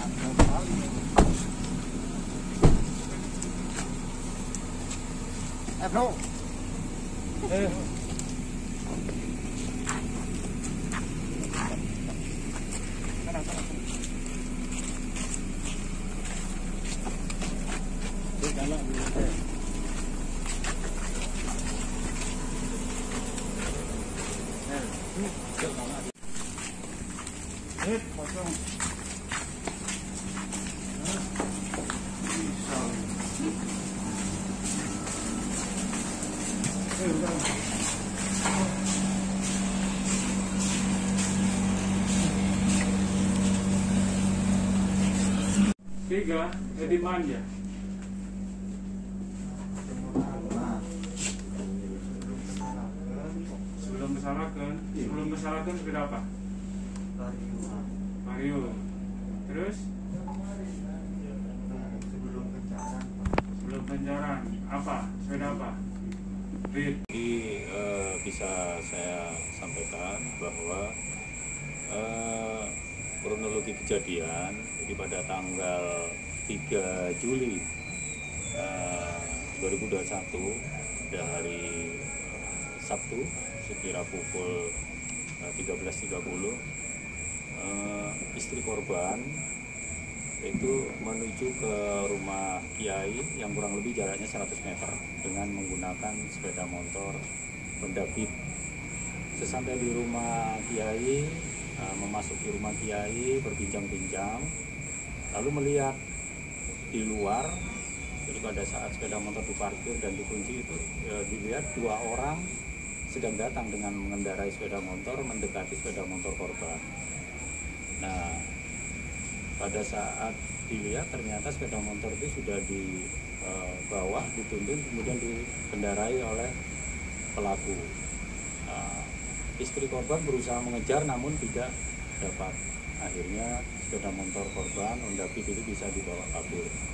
Bro. Tiga, jadi manja. Sebelum mesalahkan sepeda apa? Mario. Terus? Sebelum penjarahan apa? Sepeda apa? Jadi bisa saya sampaikan bahwa kronologi kejadian jadi pada tanggal 3 Juli 2021 pada hari Sabtu sekira pukul 13.30 istri korban itu menuju ke rumah Kiai yang kurang lebih jaraknya 100 meter dengan menggunakan sepeda motor Honda Beat. Sesampai di rumah Kiai, memasuki rumah Kiai berbincang-bincang, lalu melihat di luar, jadi pada saat sepeda motor diparkir dan dikunci itu dilihat dua orang sedang datang dengan mengendarai sepeda motor mendekati sepeda motor korban. Nah, pada saat dilihat ternyata sepeda motor itu sudah dibawa, dituntun, kemudian dikendarai oleh pelaku. Istri korban berusaha mengejar namun tidak dapat. Akhirnya sepeda motor korban Honda Beat itu bisa dibawa kabur.